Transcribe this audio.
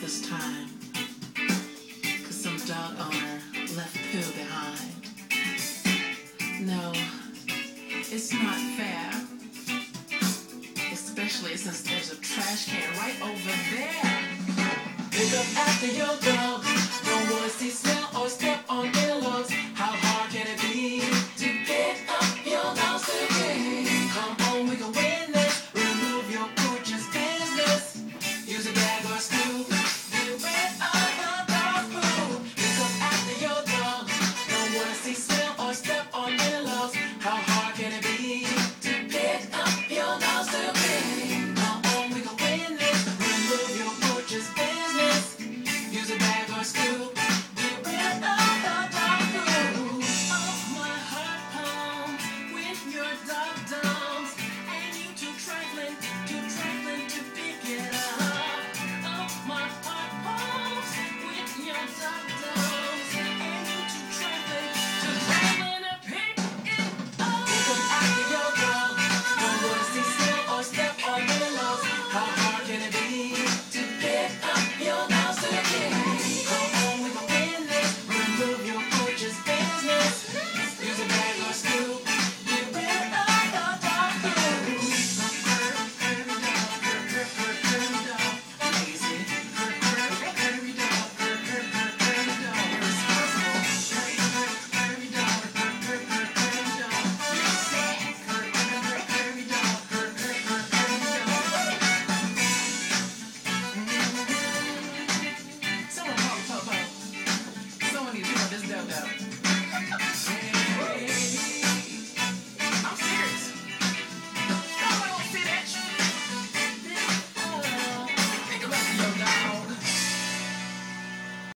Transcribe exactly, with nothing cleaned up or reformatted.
this time. Cause some dog owner left poo behind. No, it's not fair. Especially since there's a trash can right over there. Pick up after your dog. Don't wanna see, smell, or step on earlobes. How hard can it be to get up your nose again? Come on, we can win this. Remove your pooch's business. Use a bag or a scoop.